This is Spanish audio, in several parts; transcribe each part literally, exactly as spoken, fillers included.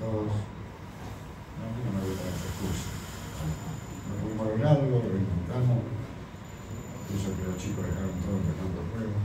todos. No, a mí no me gustan las excusas. No pudimos lograrlo, lo intentamos. Pienso que los chicos dejaron todo empezando el juego.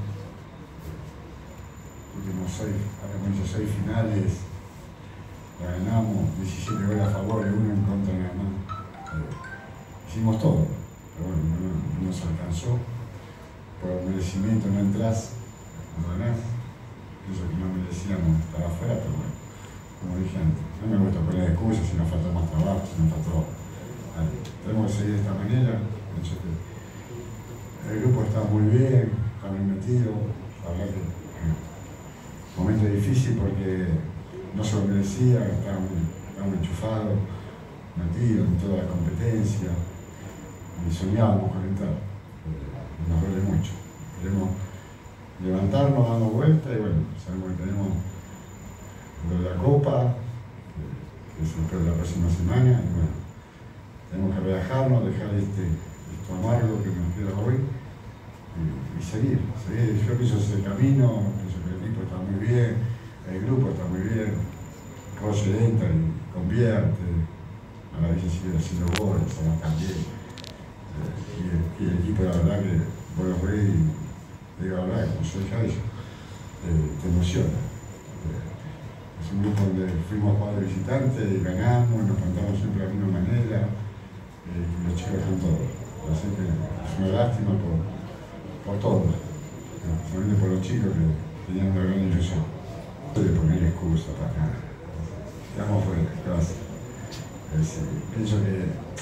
Últimos seis, habíamos hecho seis finales, la ganamos, diecisiete goles a favor y uno en contra nada más. Eh, hicimos todo, pero bueno, no, no nos alcanzó. Por merecimiento no entras, no ganás. Pienso que no merecíamos estar afuera, pero bueno, como dije antes, no me gusta poner excusas si nos faltó más trabajo, si nos faltó. Vale, tenemos que seguir de esta manera. Pienso que el grupo está muy bien, está muy metido. La verdad que eh, momento difícil porque no se lo merecía, estábamos, estábamos enchufados, metidos en toda la competencia y soñábamos con entrar. Nos duele mucho. Queremos levantarnos dando vueltas y bueno, sabemos que tenemos lo de la Copa, que, que es el de la próxima semana, y bueno, tenemos que relajarnos, dejar este, esto amargo que nos queda hoy y, y seguir, seguir. Yo pienso ese camino, pienso que el equipo está muy bien, el grupo está muy bien, Roger entra y convierte, a la vez sigue haciendo goles, ahora también. Y el, y el equipo, la verdad que vos lo ves y digo la verdad, como soy ya eso, eh, te emociona. Eh, es un grupo donde fuimos a jugar de visitante y ganamos, nos contamos siempre de la misma manera, eh, y los chicos son todos. Así que es una lástima por, por todos, solamente por los chicos que tenían una gran ilusión. No estoy de poner excusa para nada. Quedamos fuera, gracias. Es, pienso que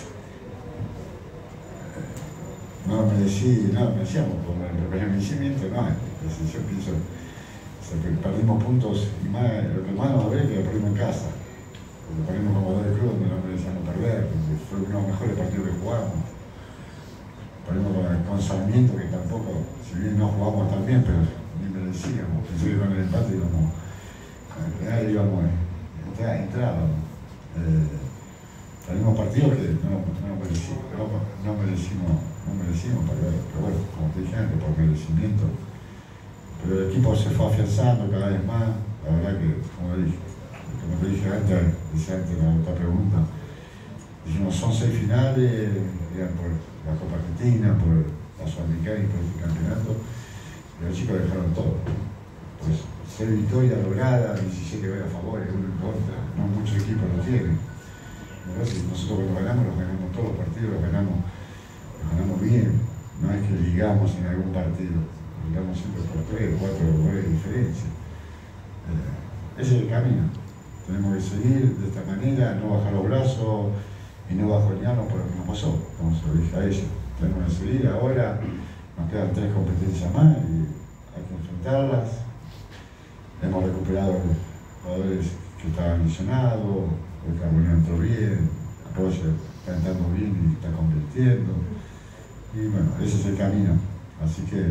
no lo merecí, no lo merecíamos por el reconocimiento, no, es, yo pienso que perdimos puntos y más, lo que más nos duele es que lo perdimos en casa, porque perdimos como dos de club donde no merecíamos perder, porque fue uno de los mejores partidos que jugamos. Perdimos con, con Sarmiento, que tampoco, si bien no jugamos tan bien, pero ni merecíamos, pensé que con el empate íbamos, con el penal íbamos, entrábamos. Eh, Perdimos partidos que no, no, merecimos, no, no merecimos, no merecimos perder, pero bueno, como te dije antes, por merecimiento. Pero el equipo se fue afianzando cada vez más, la verdad que, como dije, como te dije antes, decía antes en la otra pregunta, dijimos son seis finales, eran por la Copa Argentina, por la Sudamericana y por este campeonato, y los chicos dejaron todo. Pues seis victorias logradas, diecisiete goles a favor y uno en contra, no muchos equipos lo tienen. Nosotros cuando ganamos, los ganamos todos los partidos, los ganamos, los ganamos bien, no es que ligamos en algún partido, ligamos siempre por tres, cuatro goles de diferencia. Eh, ese es el camino, tenemos que seguir de esta manera, no bajar los brazos y no bajonearnos por lo que nos pasó, como se lo dije a ellos. Tenemos que seguir, ahora nos quedan tres competencias más y hay que enfrentarlas. Hemos recuperado jugadores que estaban lesionados, el Carbonero entró bien, Roger está entrando bien y está convirtiendo. Y bueno, ese es el camino. Así que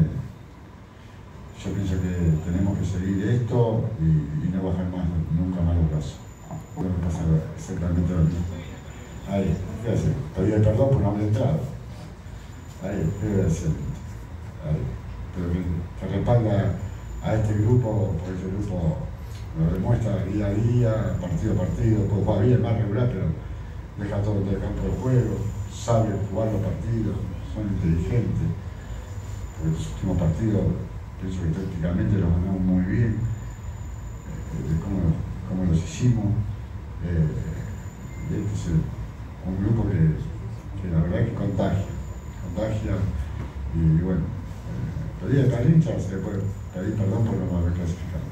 yo pienso que tenemos que seguir esto y, y no bajar más, nunca más los brazos. Lo que pasa exactamente lo mismo. Ahí, ¿qué hacer? Pedí el perdón por no haber entrado. Ahí, ¿qué voy a hacer? Ahí. Pero que, que respalda a este grupo, porque este grupo lo demuestra día a día, partido a partido, puede jugar bien, más regular, pero deja todo el campo de juego, sabe jugar los partidos, son inteligentes. Porque los últimos partidos, pienso que tácticamente los ganamos muy bien, eh, de cómo, cómo los hicimos. Eh, y este es el, un grupo que, que la verdad que contagia, contagia, y bueno, eh, pedí a hincha, se le puede pedir perdón por no haber clasificado.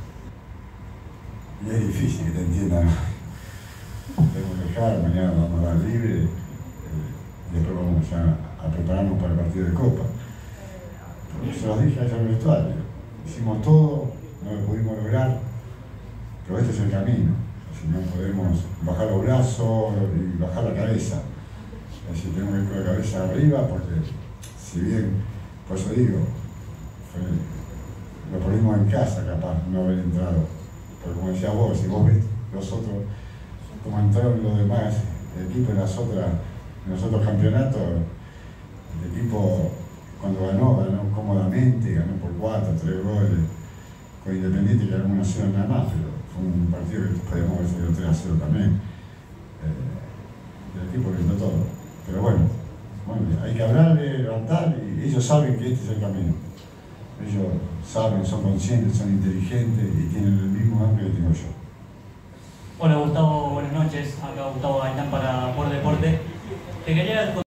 Y es difícil que te entiendan. Tenemos que dejar, mañana vamos a dar libre eh, y después vamos ya a prepararnos para el partido de Copa. Pero se los dije allá en el vestuario. Hicimos todo, no lo pudimos lograr, pero este es el camino. Si no podemos bajar los brazos y bajar la cabeza. Es decir, tenemos que ir con la cabeza arriba porque, si bien, por eso digo, fue, lo ponimos en casa capaz, no haber entrado. Pero como decía vos, si vos ves los otros, como entraron los demás, el equipo en las otras, en los otros campeonatos, el equipo cuando ganó, ganó cómodamente, ganó por cuatro, tres goles, con Independiente que ganó una cero nada más, pero fue un partido que podíamos haber salido tres a cero también. Eh, el equipo brindó todo. Pero bueno, bueno, hay que hablarle, levantar, y ellos saben que este es el camino. Ellos saben, son conscientes, son inteligentes y tienen el mismo hambre que tengo yo. Hola Gustavo, buenas noches. Acá Gustavo Gaitán para Por Deporte. Te quería